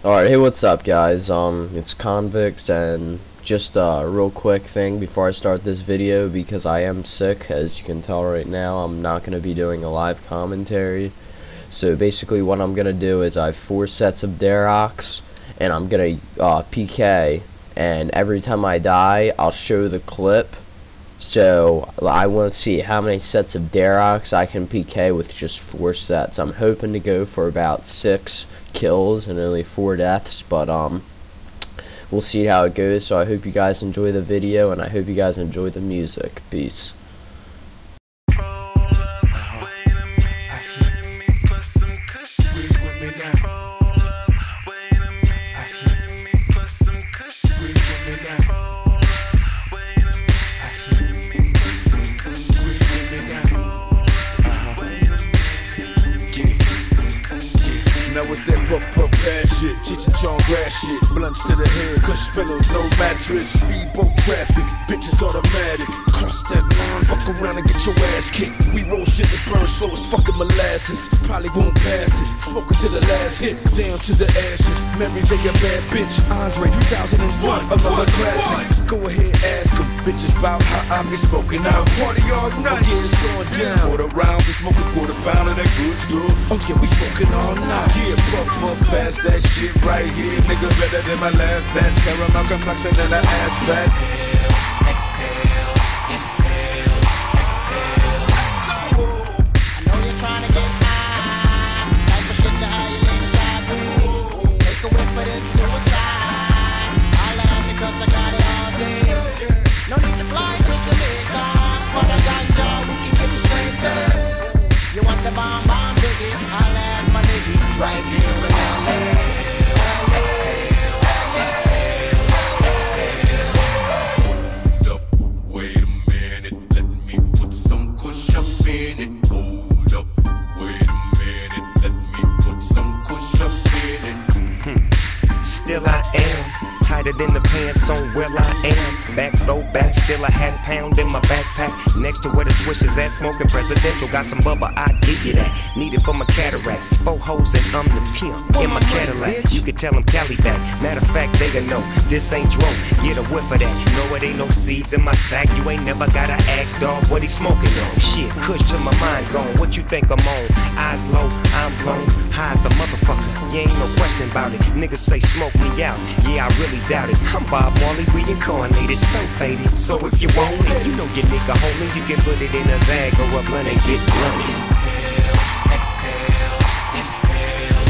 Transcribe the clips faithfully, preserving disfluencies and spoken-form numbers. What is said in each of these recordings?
Alright, hey, what's up, guys? Um, it's Convicts, and just a real quick thing before I start this video, because I am sick, as you can tell right now. I'm not going to be doing a live commentary. So basically what I'm going to do is I have four sets of Dharoks, and I'm going to uh, P K, and every time I die, I'll show the clip. So I want to see how many sets of Dharoks I can P K with just four sets. I'm hoping to go for about six kills and only four deaths, but um, we'll see how it goes. So I hope you guys enjoy the video, and I hope you guys enjoy the music. Peace. Now it's that puff puff ass shit, Cheech and Chong grass shit, blunts to the head, cush pillows, no mattress, speedboat traffic, bitches automatic, cross that line, fuck around and get your ass kicked. We roll shit that burn slow as fucking molasses, probably won't pass it, smoking to the last hit, damn to the ashes. Mary J a bad bitch, Andre three thousand one, another classic. Go ahead, ask them bitches about how I be smoking out, party all night. Oh yeah, it's going down. Quarter rounds and smoke a quarter pound of that good stuff. Oh yeah, we smoking all night. Yeah, puff puff past that shit right here, nigga, better than my last batch. Caramel complexion and an ass fat. Exhale, inhale, exhale, exhale. I know you're trying to get high, type of shit to how you lean sideways. Take a whip for this suicide. I laugh because I got it all day. No need to fly to Jamaica for the ganja, we can get the same thing. You want the bomb bomb diggy? I laugh my nigga right here in L A. L A, L A, Hold up, wait a minute, let me put some kush up in it. Hold up, wait a minute, let me put some kush up in it. Hmm. Still I am tighter than the pants on where I am. Back throw back, still a half pound in my backpack. Next to where the swishes at, smoking presidential. Got some bubba, I give you that. Need it for my cataracts. Four hoes and I'm the pimp in my Cadillac. You can tell them Cali back. Matter of fact, they gon' know this ain't drone. Get a whiff of that. No, it ain't no seeds in my sack. You ain't never gotta ask, dog, what he smoking on. Shit, kush to my mind gone. What you think I'm on? Eyes low, I'm blown. High as a motherfucker. You ain't no question about it. Niggas say smoke me out. Yeah, I really doubt it. I'm Bob Marley reincarnated, so faded. So if you want it, you know your nigga homie. You can put it in a zag or a blunt and get blunted. Inhale, exhale, inhale,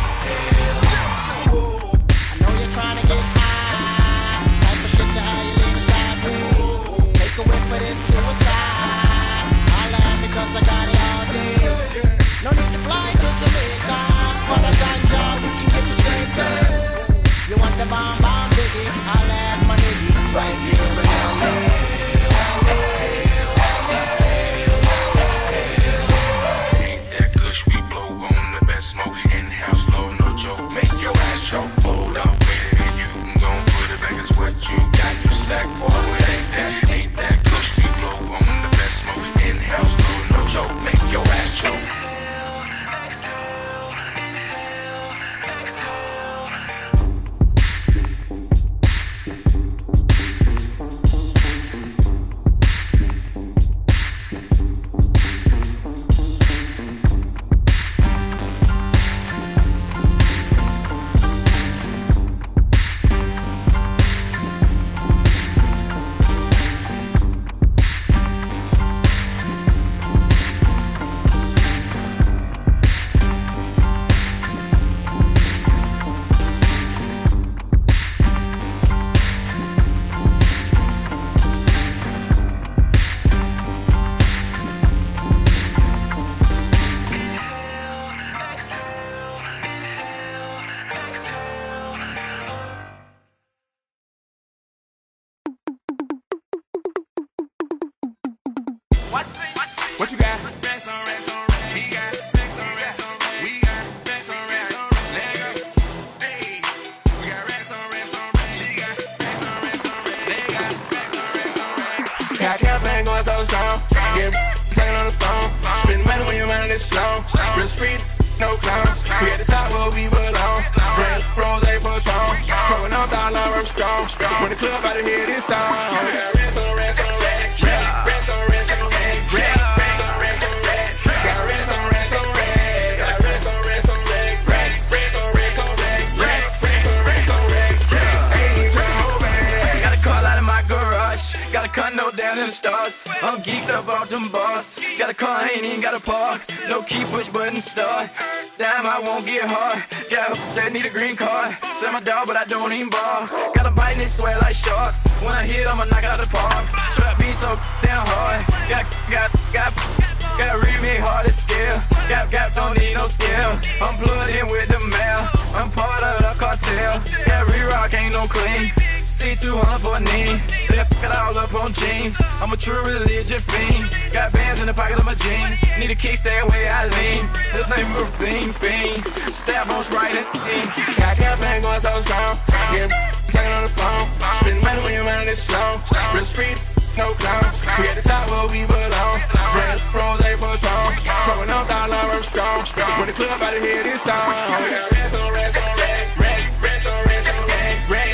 exhale. I know you're trying to get high, type of shit to how you lean sideways. Take a whip for this suicide. I laugh because I got it all day. No need to fly to Jamaica for the ganja, we can get the same thing. You want the bomb bomb diggy? I'll add my nigga right here in L A. L A. Ain't that kush we blow on the best smoke? In-house slow, no joke, make your ass choke. Hold up, wait a minute, you can go and put it back as what you got in your sack, boy. It ain't that, ain't that kush we blow on the best smoke? In-house slow, no joke, make your ass choke. What you got? Racks on racks on racks. He got racks on racks on racks. We got racks on racks on racks. Let go. Hey, we got racks on racks on racks. She got racks on racks on racks. They got racks on racks on racks. Got campaign going so strong. Get taking on the phone. Spend money when your mind is slow. Real street, no clowns. We at the top where we belong. Spread rose. dollar, I'm strong. When the club out of here, this time. We got rest on rest on rest. Rest on rest on rest. Rest on rest on rest. Got rest on rest on rest. Got rest on rest on rest. Rest on rest on rest. Rest on rest on rest. Ain't even trying to hold back. Got a call out of my garage. Got a condo down in the stars. I'm geeked up off them bars. Got a car, I ain't even got a park. No key, push button, start. Damn, I won't get hard. Got a that need a green card. Sell my dog, but I don't even bar. Got a bite and it sweat like sharks. When I hit, I'ma knock out the park. Trap beat so damn hard. Got, got, got, got remake hard to scale. Gap, gap, don't need no skill. I'm plugged in with the mail. I'm part of the cartel. Got re-rock, ain't no clean. C two hundred for a knee. Left it all up on jeans. I'm a true religion fiend. Got bands in the pocket of my jeans. Need a kickstand where I lean. This name is Fiend Fiend. Stab on Sprite and Steam. Got campaign going so strong. Get taking on the phone. Spend money when you're running this slow. Real street, no clown. We at the top where we belong. Friends, pros, they Patron. Throwing up dollar, I'm strong. When the club out of here, this time. We got rest on rest on rest. Rest, rest on rest on rest. Rest.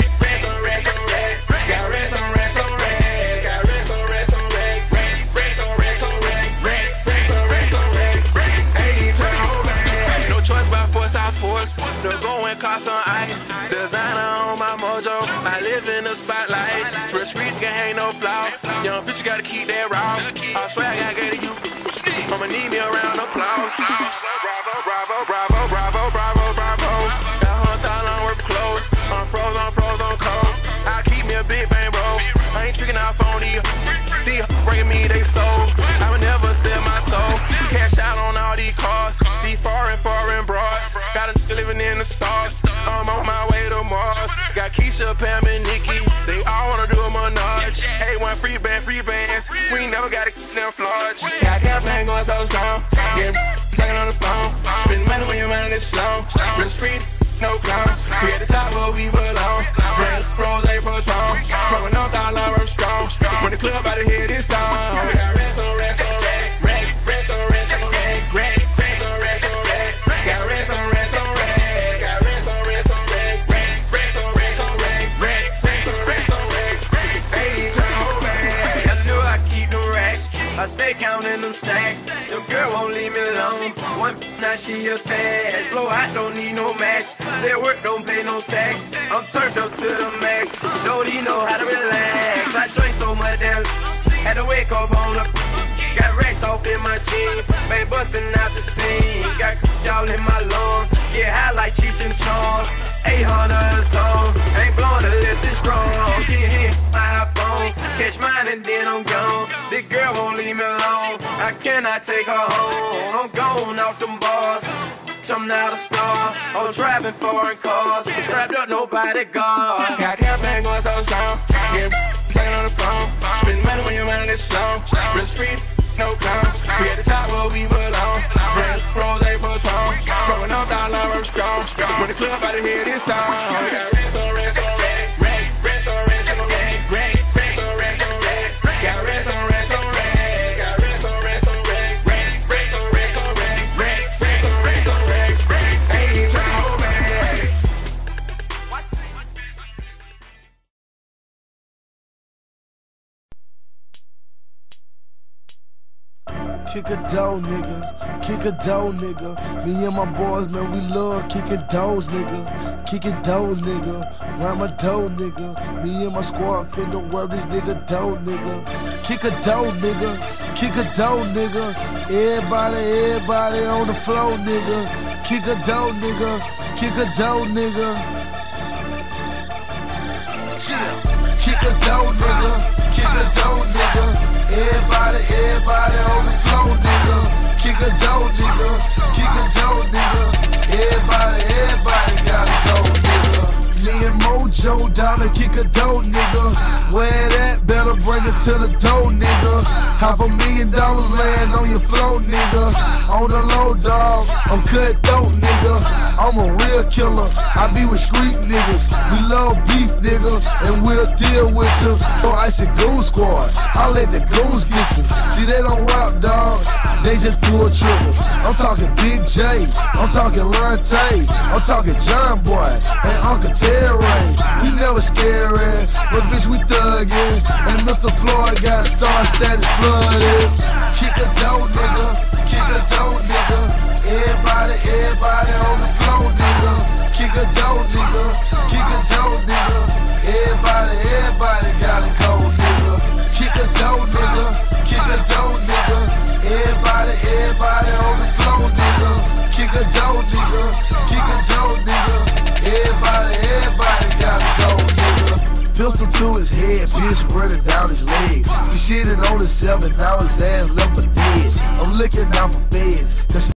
Got rest on rest on rest. Got rest on rest on rest. Rest on rest on rest. Rest on rest on rest. Ain't even trying to hold back. No choice but force, I force. The going cost on ice. Designer on my mojo. I live in the spotlight. Real streets can hang no flaw. Young bitch gotta keep that raw. I swear I gotta get to you. I'ma need me a round of applause. Bravo, bravo, bravo, bravo, bravo, bravo. Got a hundred thousand worth of clothes. I'm froze, I'm froze, I'm cold. I keep me a big bang, bro. I ain't tricking off on these. These breaking me, they soul. I would never sell my soul. Cash out on all these cars. These foreign, foreign broads. Got a living in the stars. I'm on my way to Mars. Got Keisha, Pam, and Nikki. They all wanna do a menage. Hey, one free band, free bands. We ain't never got a them floods. Got campaign going so strong. Yeah, taking on the phone. Spend money when you're running this slow. Real street, no clown. We at the top where we belong. Friends, pros, they Patron. Throwing up dollar, I'm strong. When the club out of here, this time. We got rest on rest on rest. Rest, rest on rest on rest. Rest, rest on rest on rest. Got rest on rest on rest. Got rest on rest on rest. Rest, rest on rest on rest. Rest, rest on rest on rest. Ain't even trying to hold back. I know I keep the racks. I stay counting them stacks. Your girl won't leave me alone. One now she attached. Blow hot, don't need no match. Say work, don't pay no tax. I'm turned up to the max. Don't even know how to relax. I drink so much that had to wake up on the. Got racks off in my jeans. Been busting out the scene. Got y'all in my lungs. Get high like Cheech and Chong. eight hundred song. Ain't blowing unless it's strong. Get hit my iPhone. Catch mine and then I'm gone. This girl won't leave me alone. I cannot take her home. I'm gone off them bars. I'm not a star. I'm driving foreign cars. Strapped up, nobody guard. Got campaign going so strong. Yeah, taking on the phone. Spend money when you're running this slow. Real street, no clown. We at the top where we belong. Friends, pros, they Patron. Throwing up dollar, I'm strong. When the club out of here, this time. We got rest on rest on rest. Rest, rest on rest on rest. Rest, rest on rest on rest. Got rest on rest on rest. Got rest on rest on rest. Rest, rest on rest on rest. Rest, rest on rest on rest. Ain't even trying to hold back. Kick a dough, nigga. Kick a dough, nigga. Me and my boys, man, we love kicking doughs, nigga. Kicking doughs, nigga. Rhyme a dough, nigga. Me and my squad finna work this nigga dough, nigga. Kick a dough, nigga. Kick a dough, nigga. Everybody, everybody on the floor, nigga. Kick a dough, nigga. Kick a dough, nigga. Chill. Kick a dough, nigga. Kick a dough, nigga. Everybody, everybody on the floor, nigga. Kick a dough, nigga. Kick a dough, nigga. Everybody, everybody gotta go, nigga. Me and Mojo down to kick a dough, nigga. Where that? Better bring it to the door, nigga. Half a million dollars laying on your floor, nigga. On the low, dog. I'm cut dope, nigga. I'm a real killer. I be with street niggas. We love beef, nigga, and we'll deal with you. So I said goon squad. I'll let the goons get you. See, they don't rap, dog. They just pull triggers. I'm talking Big J. I'm talking Lante. I'm talking John Boy and Uncle Terry. We never status flooded. Kick a dough, nigga. Kick a dough, nigga. Everybody, everybody on the floor, nigga. Kick a dough, nigga. Kick a dough, nigga. Everybody, everybody gotta go, nigga. Kick a dough, nigga. Kick a dough, nigga. Everybody, everybody on the floor, nigga. Kick a dough, nigga. Kick a dough, nigga. Everybody, everybody gotta go, nigga. Pistol to his head, bitch running down his leg. He shitted on himself and now his ass left for dead. I'm looking out for feds.